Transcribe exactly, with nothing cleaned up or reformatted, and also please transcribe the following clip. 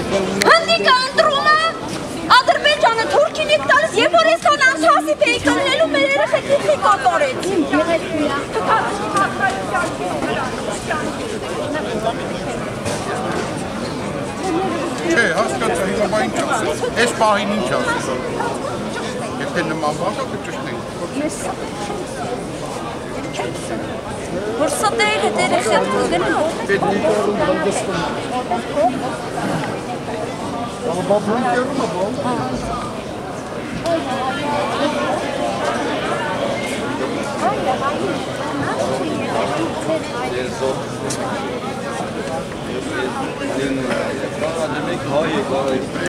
Հնդիկը ընտրում է, Ադրբեջանը Թուրքին եք տալիս, երբ որ էսքան անթասիբ էիք լինելու, մեր երեխեքին կոտորեցիք։ Չէ, հասկացա, հիմա բա ինչ ասես, ես պահին ինչ ասես, եթե նման բաղա կճշնենք։ Որ սատերել հետ երեխեքին գնա։ Պետ նիկարում հանդստում։ Բաբուն կերում է բան։ Երզով։ Demek hayır, hayır.